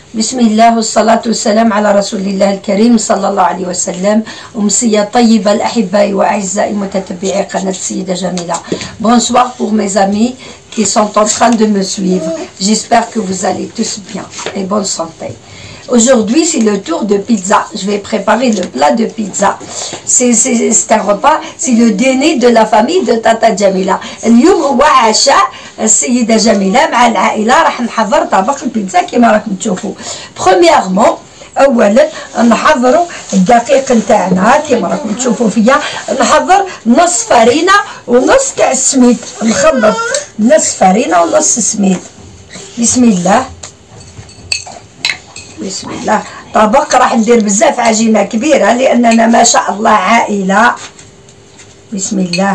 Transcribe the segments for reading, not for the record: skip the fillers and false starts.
بسم الله والصلاة والسلام على رسول الله الكريم صلى الله عليه وسلم. أمسية طيبة الأحباء وأعزائي متتبعي قناة السيدة جميلة. Bonsoir pour mes amis qui sont en train de me suivre. J'espère que vous allez tous bien et bonne santé. Aujourd'hui, c'est le tour de pizza. Je vais préparer le plat de pizza. C'est un repas, c'est le dîner de la famille de Tata Jamila. اليوم هو عشاء السيدة جميلة مع العائلة. راح نحضر طبق البيتزا كما راكم تشوفوا. Premièrement, اولا نحضروا الدقيق نتاعنا كما راكم تشوفوا فيا. نحضر نص فرينه ونص تاع السميد. نخلط نص فرينه ونص سميد. بسم الله بسم الله. طبق راح ندير بزاف عجينه كبيره لاننا ما شاء الله عائله. بسم الله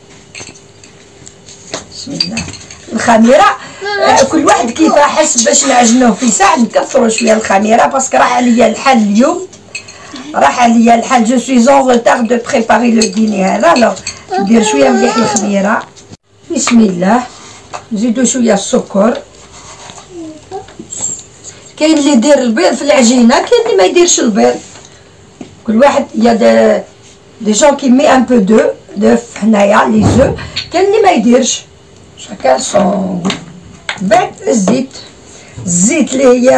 بسم الله. الخميره كل واحد كيف حس باش نعجنوه في ساعه. نكثروا شويه الخميره باسكو راح عليا الحل اليوم. راح عليا الحل. جو سوي اون روتار دو بريباري لو ديني هذا. الوغ ندير شويه مليح الخميره. بسم الله. نزيدو شويه السكر. كاين اللي يدير البيض في العجينه، كاين اللي ما يديرش البيض. كل واحد يا دي جون كي مي ان بو دوف هنايا لي زو، كاين اللي ما يديرش. شكال صون. بعد الزيت اللي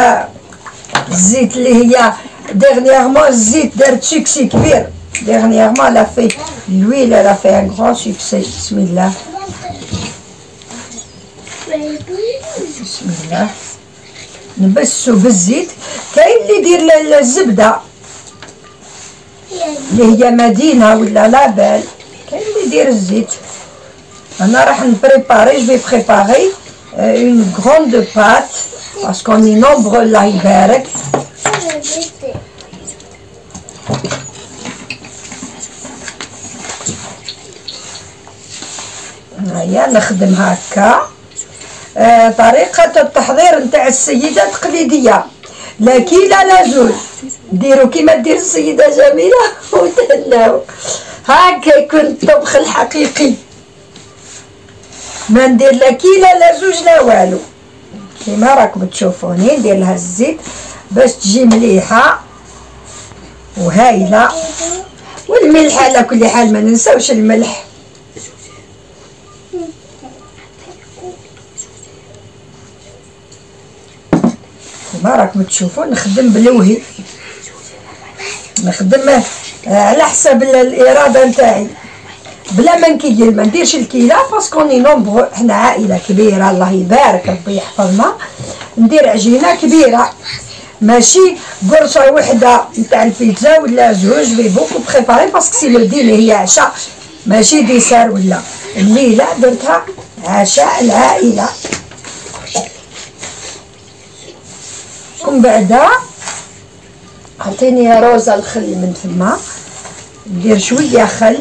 هي ديرنييرمون الزيت دارت سوكسي كبير. ديرنييرمون لا في لويل لا في ان غران سوكسي. بسم الله بسم الله. نبسو بالزيت. كاين اللي يدير الزبده اللي هي مدينه ولا لابال، كاين اللي يدير الزيت. انا راح نبريباري جو في بريباري اون غروند بات باسكو ني نومبرو. الله يبارك. هيا نخدم هكا. طريقة التحضير نتاع السيدة تقليدية، لا كيلة لا زوج. ديروا كيما دير السيدة جميلة وتهناو. هكا يكون الطبخ الحقيقي. ما ندير لا كيلة لا زوج لا والو. كيما راكم تشوفوني ندير لها الزيت باش تجي مليحة وهايلة. والملح على كل حال ما ننساوش الملح. كما راكم تشوفوا نخدم بالوهي. نخدم على حساب الاراده نتاعي بلا ما نكيل. ما نديرش الكيله باسكو ني نومبرو. حنا عائله كبيره الله يبارك ربي يحفظنا. ندير عجينه كبيره ماشي قرصه وحده نتاع البيتزا ولا زوج. في بوكو بريباري باسكو سي لو ديني هي عشاء ماشي ديسار. ولا الليله درتها عشاء العائله. ومن بعدا عطيني يا روزا الخل من فما. ندير شويه خل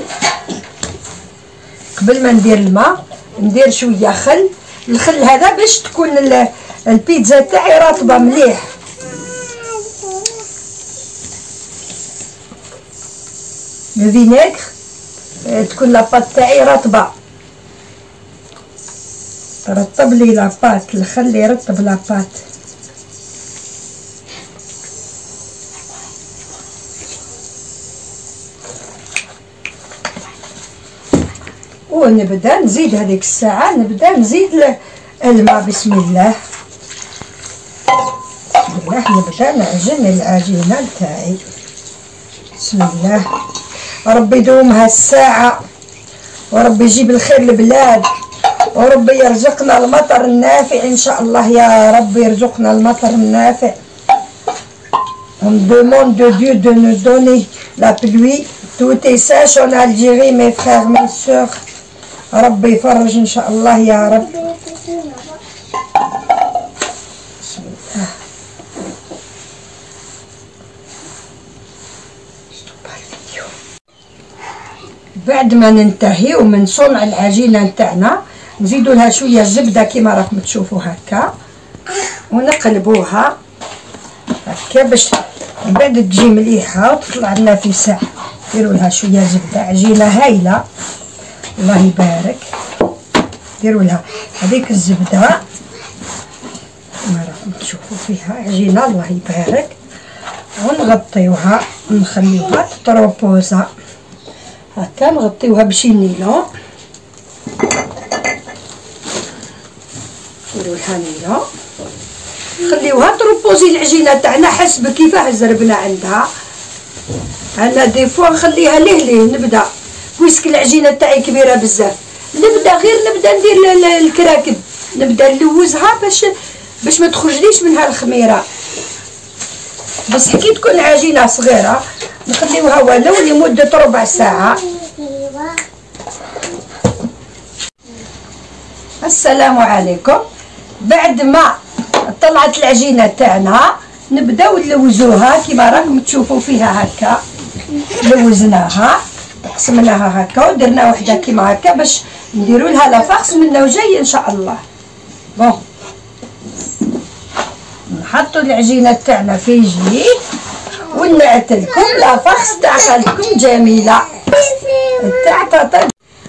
قبل ما ندير الماء. ندير شويه خل. الخل هذا باش تكون البيتزا تاعي رطبه مليح. لو فينيغر تكون لاباط تاعي رطبه. رطب لي لاباط. الخل يرطب لاباط. ونبدا نزيد هذيك الساعه. نبدا نزيد الماء. بسم الله نبدا نعجن العجينه تاعي. بسم الله. ربي يدومها الساعه وربي يجيب الخير للبلاد وربي يرزقنا المطر النافع ان شاء الله. يا رب يرزقنا المطر النافع. On demande de Dieu de nous donner la pluie. Tout est sèche en Algérie mes frères mes sœurs. ربي يفرج ان شاء الله يا رب. بسم الله. بعد ما ننتهيو من صنع العجينه نتاعنا نزيدوا لها شويه زبده كما راكم تشوفوا هكا ونقلبوها هكا باش من بعد تجي مليحه وتطلع لنا في ساعه. ديروا لها شويه زبده. عجينه هايله الله يبارك. ديروا لها هذيك الزبده كما راكم تشوفوا فيها عجينه الله يبارك. ونغطيوها نخليوها تروبوزا هكا، نغطيوها بشي نيلون، نديرو لها نيلون نخليوها تروبوزي. العجينه تاعنا حسب كيفاه زربنا عندها. انا دي فوا نخليها ليه نبدا بويسك العجينه تاعي كبيره بزاف، نبدا ندير الكراكب، نبدا نلوزها باش ما تخرجليش منها الخميره. بصح كي تكون العجينه صغيره نخليوها ولو لمده ربع ساعه. السلام عليكم. بعد ما طلعت العجينه تاعنا نبداو نلوزوها كيما راكم تشوفوا فيها هكا. لوزناها قسمناها هكا ودرنا وحده كيما هكا باش نديروا لها لافاكس منا وجاي ان شاء الله. بون نحطوا العجينه تاعنا في جي ونعت لكم لافاكس تاع خالتكم جميله تاع طاطا.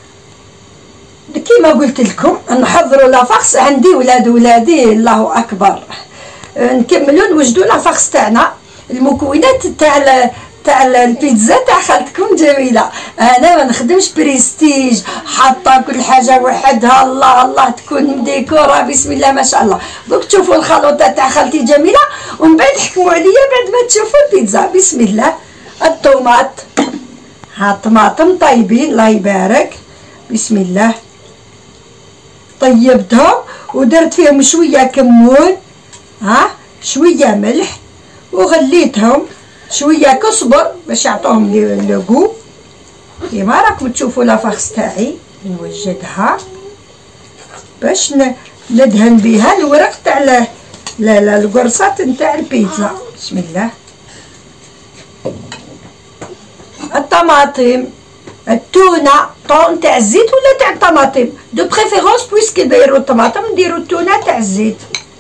كيما قلت لكم نحضروا لافاكس. عندي ولادي الله اكبر. نكملوا نوجدوا لافاكس تاعنا. المكونات تاع البيتزا تاع خالتكم جميله. انا ما نخدمش بريستيج، حاطه كل حاجه وحدها. الله تكون ديكورا بسم الله ما شاء الله. دوك تشوفوا الخلطه تاع خالتي جميله ومن بعد حكموا عليا بعد ما تشوفوا البيتزا. بسم الله. الطوماط، ها طماطم طيبين الله يبارك. بسم الله. طيبتهم ودرت فيهم شويه كمون، شويه ملح، وغليتهم شويه كزبر باش يعطوهم لو غو. كيما راكم تشوفوا لافاكس تاعي نوجدها باش ندهن بها الورق تاع القرصات نتاع البيتزا. بسم الله. الطماطم، التونه، طون تاع الزيت ولا تاع الطماطم دو بريفيرونس بويسك يديروا الطماطم نديروا التونه تاع الزيت.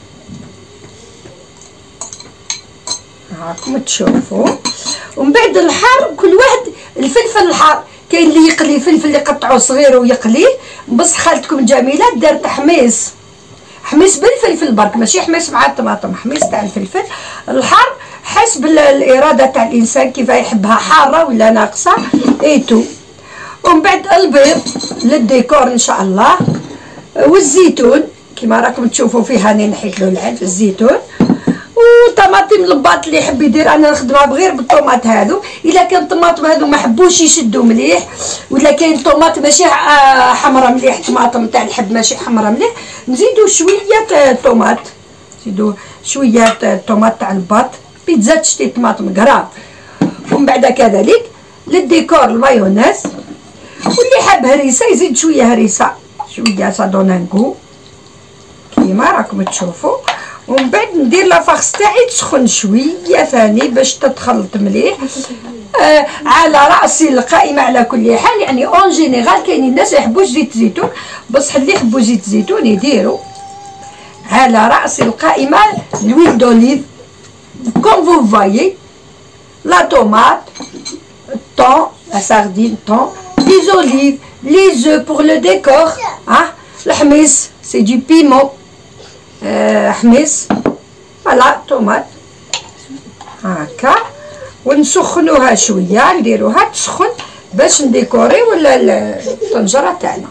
راكم تشوفوا. ومن بعد الحار كل واحد الفلفل الحار، كاين اللي يقلي فلفل اللي يقطعوه صغير ويقليه. بصح خالتكم جميله دارت حميص بالفلفل برك، ماشي حميص مع الطماطم، حميص تاع الفلفل الحار حسب الاراده تاع الانسان كيف يحبها، حاره ولا ناقصه ايتو. ومن بعد البيض للديكور ان شاء الله، والزيتون كيما راكم تشوفوا فيه هاني نحيت له العلف الزيتون، وطماطم لباط اللي يحب يدير. انا نخدمها بغير بالطوماط هادو. الا كان الطماطم هادو ما حبوش يشدوا مليح، ولا كاين طوماط ماشي حمرا مليح، طماطم تاع الحب ماشي حمرا مليح، نزيدوا شويه طوماط، نزيدوا شويه طوماط تاع الباط. بيتزا تشتي طماطم كراف. ومن بعد كذلك للديكور المايونيز، واللي حاب هريسه يزيد شويه هريسه، شويه صادونانكو كيما راكم تشوفوا. ومن بعد ندير لافاكس تاعي تسخن شويه ثاني باش تتخلط مليح. على راسي القائمه على كل حال. يعني اون جينيرال كاينين الناس يحبوش زيت زيتون، بصح اللي يحبوا زيت زيتون يديروا. على راسي القائمه لويل دوليف كوم فو فوايي، لا طوماط، الثون، لا ساردين طون، لي زوليف، لي زو بور لو ديكور، الحميص سي دو بيمون، حميص، فوالا طوماط هكا. ونسخنوها شويه، نديروها تسخن باش نديكوري ولا الطنجره تاعنا.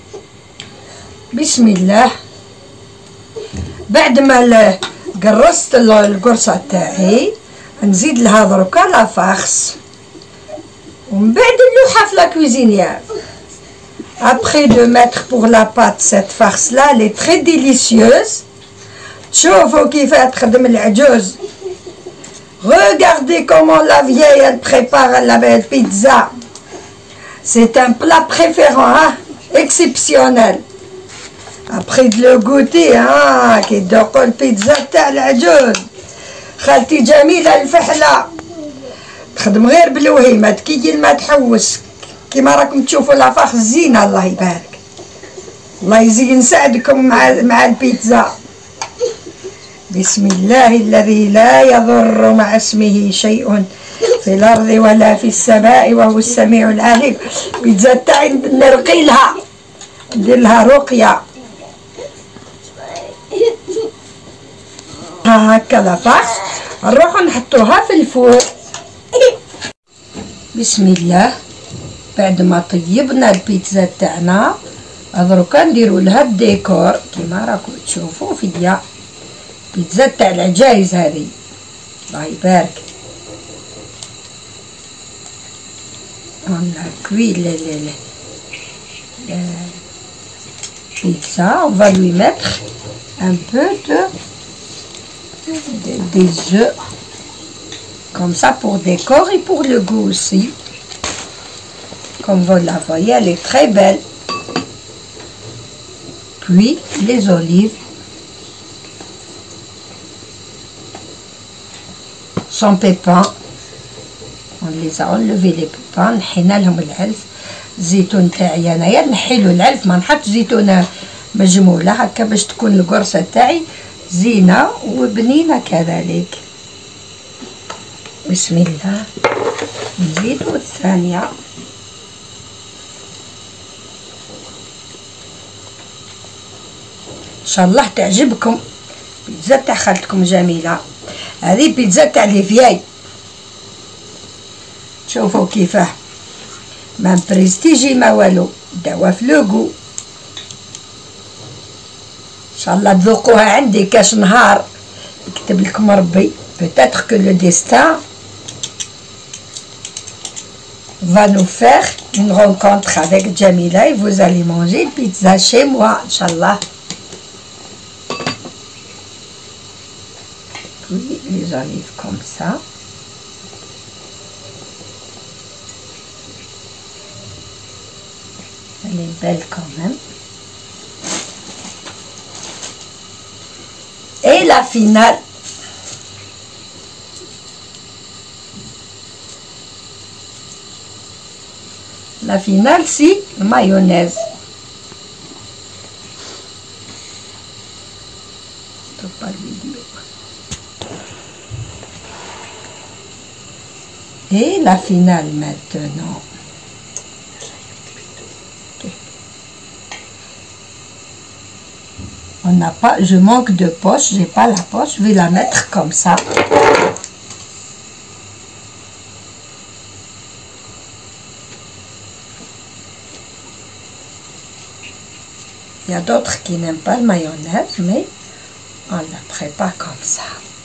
بسم الله. بعد ما قرصت القرصه تاعي نزيد لها دروكا لافاكس، ومن بعد نلوحها في لا كوزينيير. Après de mettre pour la pâte cette farce là, elle est très délicieuse. تشوفوا كيف تخدم العجوز. Regardez comment la vieille elle prépare la pizza. C'est un plat préférant, exceptionnel. Après de le goûter, كي تذوقوا البيتزا تاع العجوز. خالتي جميله الفحله تخدم غير بالوهيمه، تكيل ما تحوس. كيما راكم تشوفوا لافاخ زينه الله يبارك. الله يزين سعدكم مع البيتزا. بسم الله الذي لا يضر مع اسمه شيء في الارض ولا في السماء وهو السميع العليم. البيتزا تاعي نرقي لها، ندير لها رقيه. ها هكا لافارش نروحو نحطوها في الفور. بسم الله. بعد ما طيبنا البيتزا تاعنا دروكا نديرو لها الديكور كيما راكم تشوفوا فيا. بيتزا تاع العجايز هذه الله يبارك. on a cuit la pizza. On va lui mettre un peu des œufs comme ça pour décor et pour le goût aussi. Comme vous la voyez, elle est très belle. Puis les olives sans pépins. On les a enlevé les pépins. نحينا لهم العلف. الزيتون تاعي انايا نحيلو العلف، ما نحطش زيتونه مجموله هكا باش تكون القرصه تاعي زينه وبنينه كذلك. بسم الله. نزيدو الثانيه. ان شاء الله تعجبكم بيتزا تاع خالتكم جميله. هذه بيتزا تاع لي فياي. شوفوا كيفاه ما بريستيجي ما والو، داوا في لوغو. ان شاء الله تذوقوها عندي كاش نهار يكتب لكم ربي. peut-être que le destin va nous faire une rencontre avec Jamila et vous allez manger une pizza chez moi, Inch'Allah. Puis les olives comme ça. Elle est belle quand même. Et la finale. La finale, c'est mayonnaise. Pas le vidéo. Et la finale maintenant. On n'a pas, je manque de poche, j'ai pas la poche, je vais la mettre comme ça. Il y a d'autres qui n'aiment pas le mayonnaise, mais on la prépare comme ça.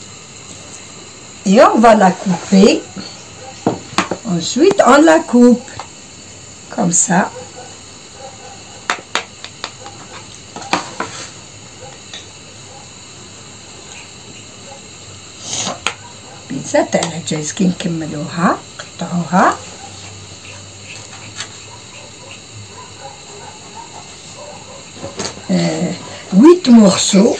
Et on va la couper. Ensuite, on la coupe comme ça. بيتزا تاع العجايز كي نكملوها نقطعوها. ويت مورسو،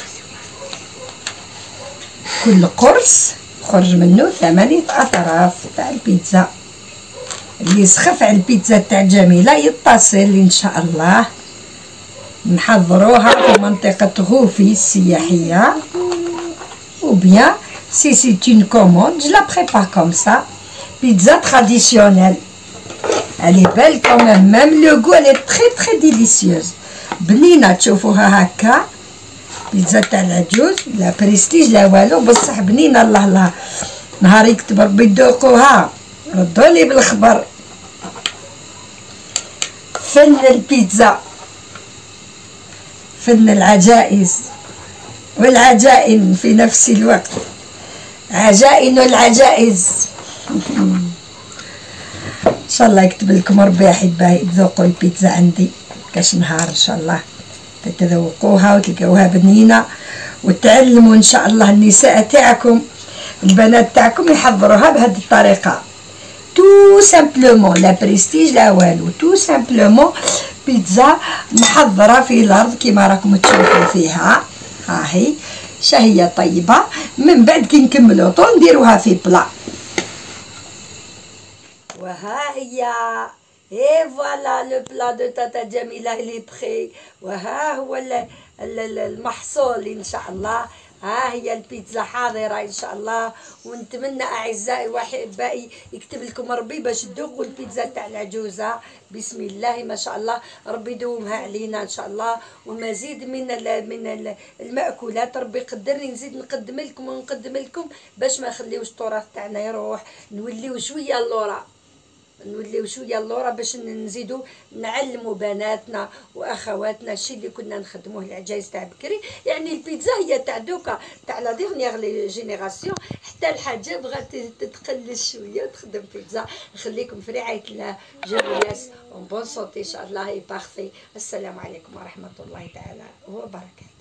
كل قرص خرج منه 8 أطراف تاع البيتزا. اللي يسخف على البيتزا تاع جميلة يتصل إن شاء الله. نحضروها في منطقة غوفي السياحية، ou bien si c'est une commande, je la prépare comme ça. Pizza traditionnelle. Elle est belle quand même. Même le goût, elle est très très délicieuse. بنينة تشوفوها هكا. بيتزا تاع العجوز لا بريستيج لا والو، بصح بنينة. الله الله نهار يكتب ربي تذوقوها ردولي بالخبر. فن البيتزا، فن العجائز والعجائن في نفس الوقت. عجائن العجائز. ان شاء الله يكتب لكم ربي احبائي تذوقوا البيتزا عندي كاش نهار ان شاء الله تتذوقوها وتلقاوها بنينه وتعلموا ان شاء الله النساء تاعكم البنات تاعكم يحضروها بهذه الطريقه. تو سامبلومون لا بريستيج لا والو، تو سامبلومون بيتزا محضره في الارض كيما راكم تشوفوا فيها. ها هي شهية طيبة. من بعد كي نكملو طول نديروها في بلا. وها هي اي فوالا لو بلا دو تاتا جميلة اللي بخي. وها هو المحصول ان شاء الله. ها هي البيتزا حاضرة إن شاء الله، ونتمنى أعزائي وأحبائي يكتب لكم ربي باش تذوقوا البيتزا تاع العجوزة. بسم الله ما شاء الله، ربي يدومها علينا إن شاء الله، ومزيد من المأكولات ربي يقدرني نزيد نقدم لكم ونقدم لكم باش ما نخليوش التراث تاعنا يروح، نوليو شوية اللورا، نوليو شويه اللورا باش نزيدو نعلموا بناتنا واخواتنا الشيء اللي كنا نخدموه العجايز تاع بكري. يعني البيتزا هي تاع دوكا تاع لا ديرنيير لي جينيراسيون، حتى الحاجه بغات تقلل شويه وتخدم بيتزا. نخليكم في رعايه الله، جوياس اون بون سونتي ان شاء الله، بارفي. السلام عليكم ورحمه الله تعالى وبركاته.